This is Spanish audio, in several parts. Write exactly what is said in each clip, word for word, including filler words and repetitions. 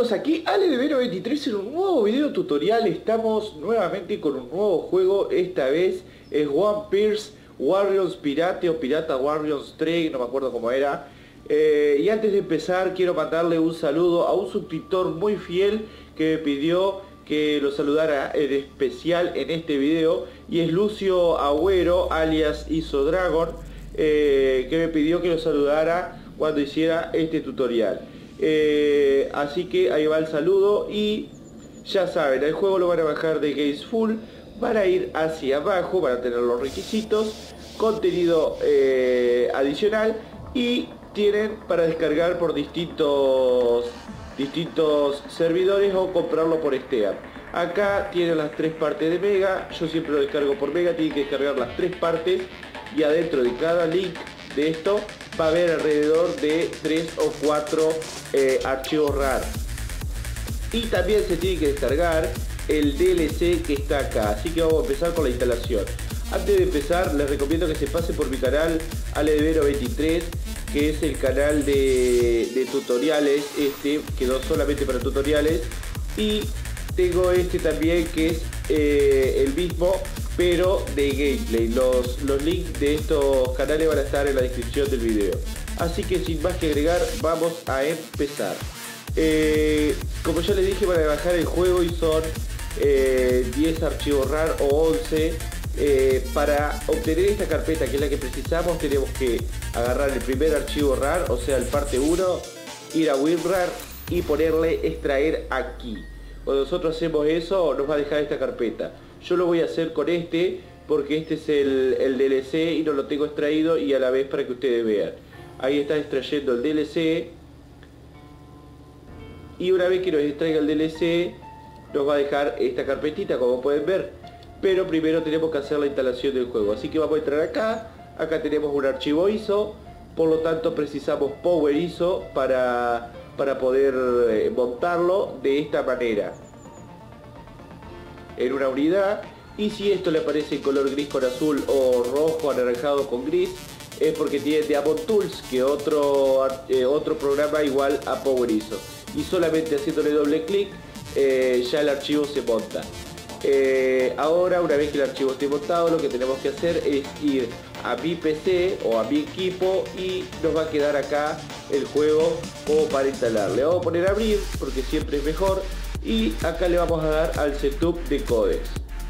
amigos, aquí Ale de Vero veintitrés en un nuevo video tutorial. Estamos nuevamente con un nuevo juego. Esta vez es One Piece Warriors Pirate o Pirata Warriors tres, no me acuerdo cómo era. eh, Y antes de empezar quiero mandarle un saludo a un suscriptor muy fiel que me pidió que lo saludara en especial en este video, y es Lucio Agüero alias Isodragon, eh, que me pidió que lo saludara cuando hiciera este tutorial. Eh, así que ahí va el saludo. Y ya saben, el juego lo van a bajar de Gamesful, van a ir hacia abajo, van a tener los requisitos, contenido eh, adicional, y tienen para descargar por distintos distintos servidores o comprarlo por Steam. Acá tienen las tres partes de Mega, yo siempre lo descargo por Mega, tienen que descargar las tres partes, y adentro de cada link de esto va a haber alrededor de tres o cuatro eh, archivos RAR. Y también se tiene que descargar el D L C que está acá, así que vamos a empezar con la instalación. Antes de empezar les recomiendo que se pase por mi canal Ale de Vero veintitrés, que es el canal de, de tutoriales. Este quedó solamente para tutoriales, y tengo este también que es eh, el mismo pero de gameplay. Los, los links de estos canales van a estar en la descripción del video. Así que sin más que agregar, vamos a empezar. Eh, como ya les dije, van a bajar el juego y son eh, diez archivos RAR o once. Eh, para obtener esta carpeta, que es la que precisamos, tenemos que agarrar el primer archivo RAR, o sea el parte uno, ir a WinRAR y ponerle extraer aquí. Cuando nosotros hacemos eso, nos va a dejar esta carpeta. Yo lo voy a hacer con este porque este es el, el D L C y no lo tengo extraído, y a la vez para que ustedes vean. Ahí está extrayendo el D L C, y una vez que nos extraiga el D L C nos va a dejar esta carpetita, como pueden ver. Pero primero tenemos que hacer la instalación del juego, así que vamos a entrar acá. Acá tenemos un archivo I S O, por lo tanto precisamos Power I S O para, para poder eh, montarlo de esta manera en una unidad. Y si esto le aparece en color gris con azul o rojo anaranjado con gris, es porque tiene Diamond Tools, que otro, eh, otro programa igual a Power I S O, y solamente haciéndole doble clic eh, ya el archivo se monta. Eh, ahora, una vez que el archivo esté montado, lo que tenemos que hacer es ir a mi P C o a mi equipo, y nos va a quedar acá el juego como para instalar. Le vamos a poner a abrir porque siempre es mejor, y acá le vamos a dar al setup de codecs.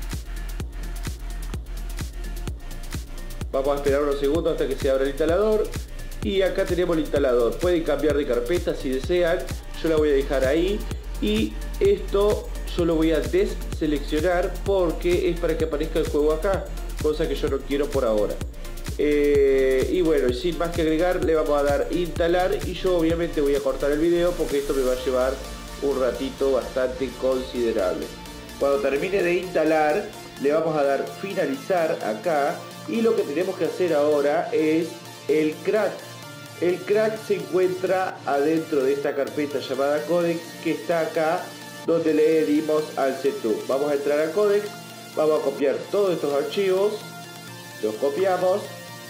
Vamos a esperar unos segundos hasta que se abra el instalador, y acá tenemos el instalador. Pueden cambiar de carpeta si desean, yo la voy a dejar ahí, y esto yo lo voy a deseleccionar porque es para que aparezca el juego acá, cosa que yo no quiero por ahora. Eh, y bueno, sin más que agregar, le vamos a dar instalar, y yo obviamente voy a cortar el video porque esto me va a llevar un ratito bastante considerable. Cuando termine de instalar, le vamos a dar finalizar acá, y lo que tenemos que hacer ahora es el crack. El crack se encuentra adentro de esta carpeta llamada codecs, que está acá donde le dimos al setup. Vamos a entrar a codecs, vamos a copiar todos estos archivos, los copiamos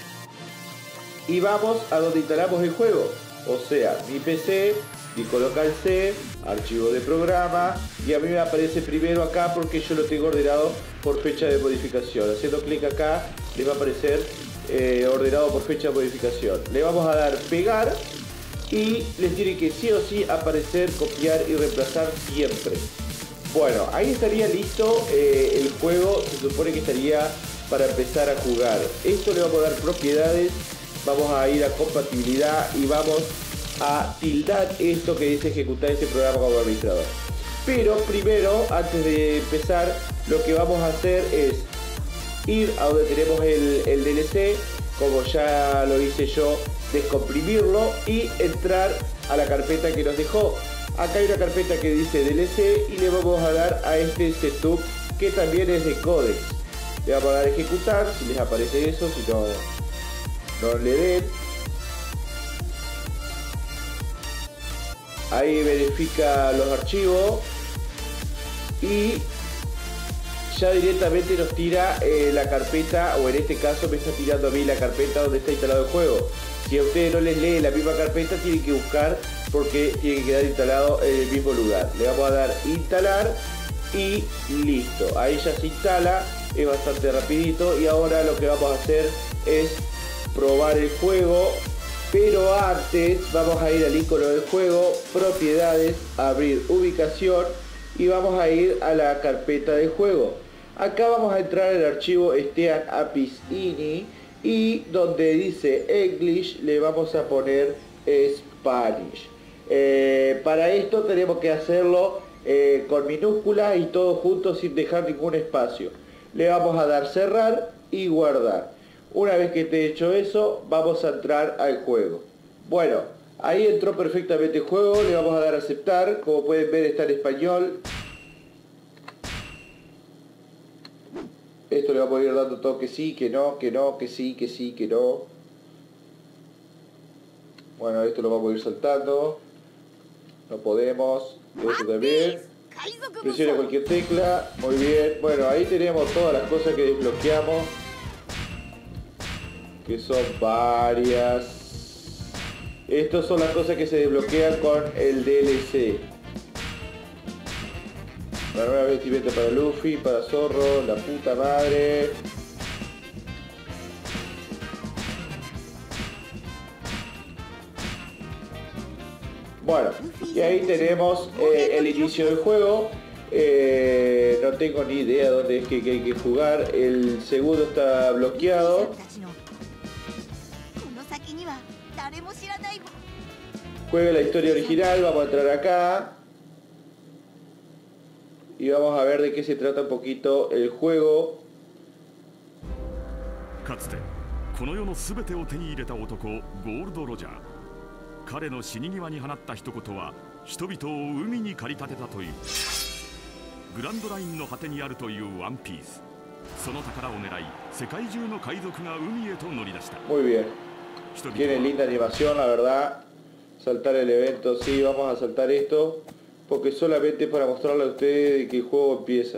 y vamos a donde instalamos el juego, o sea, mi P C, disco local C, archivo de programa, y a mí me aparece primero acá porque yo lo tengo ordenado por fecha de modificación. Haciendo clic acá le va a aparecer eh, ordenado por fecha de modificación. Le vamos a dar pegar, y les tiene que sí o sí aparecer copiar y reemplazar siempre. Bueno, ahí estaría listo eh, el juego. Se supone que estaría para empezar a jugar. Esto le vamos a dar propiedades, vamos a ir a compatibilidad y vamos a tildar esto que dice ejecutar este programa como administrador. Pero primero, antes de empezar, lo que vamos a hacer es ir a donde tenemos el, el D L C, como ya lo hice yo, descomprimirlo y entrar a la carpeta que nos dejó. Acá hay una carpeta que dice D L C, y le vamos a dar a este setup, que también es de codecs. Le vamos a dar a ejecutar, si les aparece eso, si no, no le den. Ahí verifica los archivos y ya directamente nos tira eh, la carpeta, o en este caso me está tirando a mí la carpeta donde está instalado el juego. Si a ustedes no les lee la misma carpeta, tienen que buscar porque tiene que quedar instalado en el mismo lugar. Le vamos a dar instalar y listo. Ahí ya se instala, es bastante rapidito. Y ahora lo que vamos a hacer es probar el juego, pero antes vamos a ir al icono del juego, propiedades, abrir ubicación y vamos a ir a la carpeta de juego. Acá vamos a entrar el archivo Steam A P Is I N I y donde dice English le vamos a poner Spanish. Eh, para esto tenemos que hacerlo eh, con minúsculas y todo junto sin dejar ningún espacio. Le vamos a dar cerrar y guardar. Una vez que esté hecho eso, vamos a entrar al juego. Bueno, ahí entró perfectamente el juego, le vamos a dar a aceptar. Como pueden ver está en español. Esto le vamos a ir dando todo que sí, que no, que no, que sí, que sí, que no. Bueno, esto lo vamos a ir saltando. No podemos. Esto también. Presiona cualquier tecla. Muy bien. Bueno, ahí tenemos todas las cosas que desbloqueamos, que son varias. Estas son las cosas que se desbloquean con el D L C. La nueva vestimenta para Luffy, para Zorro, la puta madre. Bueno, y ahí tenemos eh, el inicio del juego. Eh, no tengo ni idea dónde es que, que hay que jugar. El segundo está bloqueado. Juegue la historia original, vamos a entrar acá. Y vamos a ver de qué se trata un poquito el juego. かつてこの世の全てを手に入れた男ゴールド・ロジャー。彼の死に際に放った一言は人々を海に駆り立てたという。グランドラインの果てにあるというワンピース。その宝を狙い世界中の海賊が海へと乗り出した。Muy bien. Tiene linda animación, la verdad. Saltar el evento, sí, vamos a saltar esto. Porque solamente para mostrarle a ustedes que el juego empieza.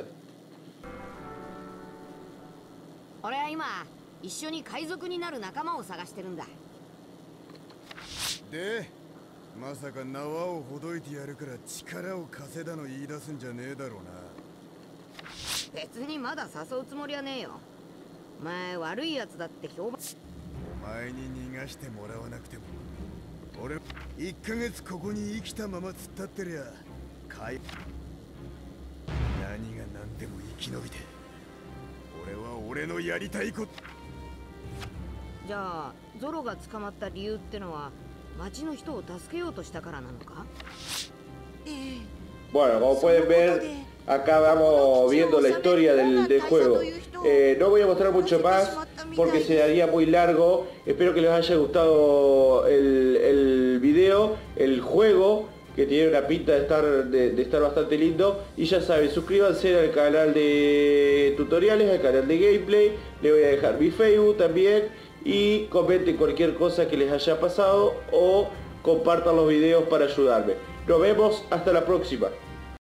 Bueno, como pueden ver, acá vamos viendo la historia del, del juego. Eh, no voy a mostrar mucho más porque se haría muy largo. Espero que les haya gustado el, el video, el juego, que tiene una pinta de estar, de, de estar bastante lindo. Y ya saben, suscríbanse al canal de tutoriales, al canal de gameplay. Les voy a dejar mi Facebook también. Y comenten cualquier cosa que les haya pasado o compartan los videos para ayudarme. Nos vemos hasta la próxima.